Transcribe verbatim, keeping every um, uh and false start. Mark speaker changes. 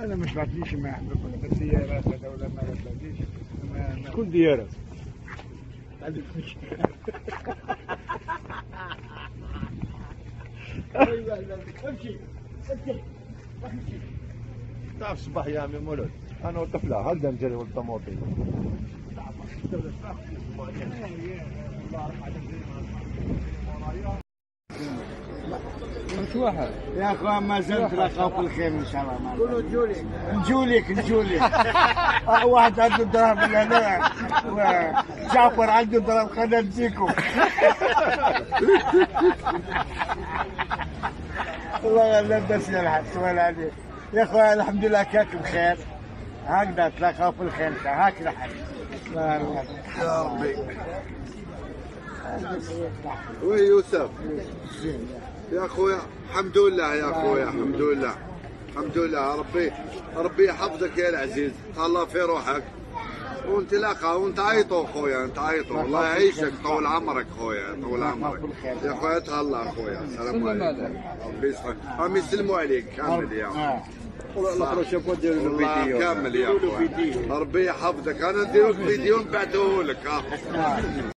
Speaker 1: انا ما طلعتليش ما يحبكم بالسيارات هذا ولا ما طلعتليش.
Speaker 2: شكون ديالك؟
Speaker 1: عندك مشكل. امشي امشي امشي.
Speaker 2: تعرف الصباح يا عمي مولود انا والطفله هكذا نجري ولد طموطي.
Speaker 1: مش واحد يا اخوان ما زلت لقاو في الخير ان شاء الله. قولوا نجولك نجولك نجولك. واحد عنده دراهم هنا وجعفر عنده دراهم خلينا نجيكم. والله لبس يا الحق سؤال عليك يا اخوان. الحمد لله كاك بخير هكذا تلاقاو في الخير هكذا حد.
Speaker 2: يا ربي. وي يوسف يا اخويا الحمد لله يا اخويا الحمد لله الحمد لله. ربي ربي يحفظك يا العزيز الله في روحك وانت لاقى وانت عيطوا خويا انت عيطوا الله يعيشك طول عمرك خويا طول عمرك يا خويا تهلا خويا. السلام عليكم ربي يسلمك هم يسلموا عليك كامل يا
Speaker 1: والله شوفوا ديروا له فيديو
Speaker 2: كامل يا خويا ربي يحفظك. انا ندير لك فيديو نبعثه لك.